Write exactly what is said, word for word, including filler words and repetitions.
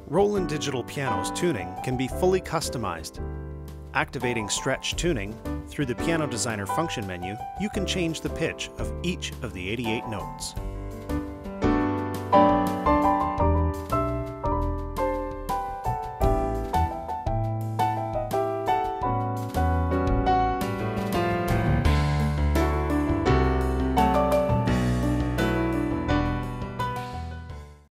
Roland Digital Piano's tuning can be fully customized. Activating Stretch Tuning through the Piano Designer function menu, you can change the pitch of each of the eighty-eight notes.